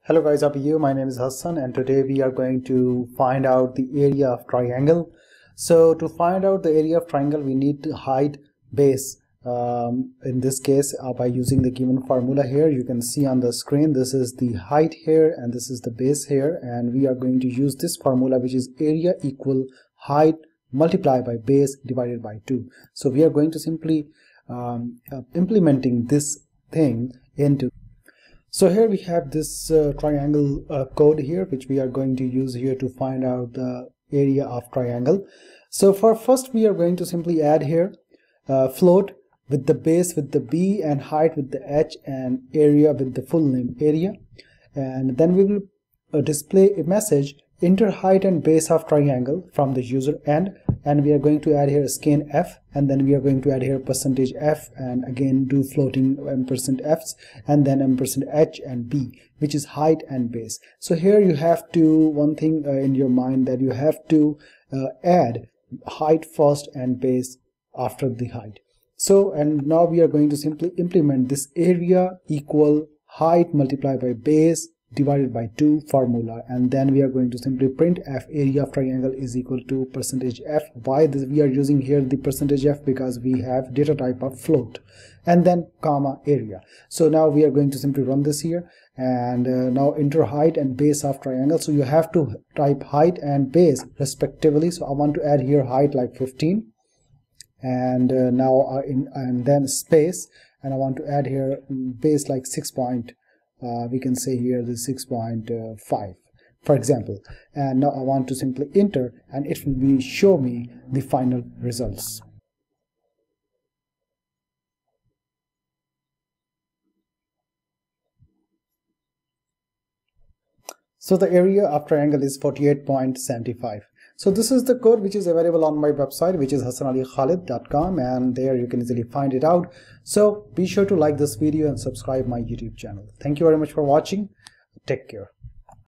Hello guys, how are you? My name is Hassan and today we are going to find out the area of triangle. So to find out the area of triangle we need to height base. In this case by using the given formula here, you can see on the screen this is the height here and this is the base here, and we are going to use this formula, which is area equal height multiplied by base divided by 2. So we are going to simply implementing this thing into. So here we have this triangle code here, which we are going to use here to find out the area of triangle. So for first we are going to simply add here float with the base with the B and height with the H and area with the full name area, and then we will display a message enter height and base of triangle from the user end, and we are going to add here scan F, and then we are going to add here percentage F and again do floating ampersand F's and then ampersand H and B, which is height and base. So here you have to one thing in your mind, that you have to add height first and base after the height. So and now we are going to simply implement this area equal height multiplied by base divided by 2 formula, and then we are going to simply print f area of triangle is equal to percentage f. Why this we are using here the percentage f? Because we have data type of float, and then comma area. So now we are going to simply run this here, and now enter height and base of triangle. So you have to type height and base respectively. So I want to add here height like 15, and now and then space, and I want to add here base like 6 point. We can say here the 6.5 for example, and now I want to simply enter, and it will be show me the final results. So the area of triangle is 48.75. So this is the code which is available on my website, which is hassanalikhalid.com, and there you can easily find it out. So be sure to like this video and subscribe my YouTube channel. Thank you very much for watching. Take care.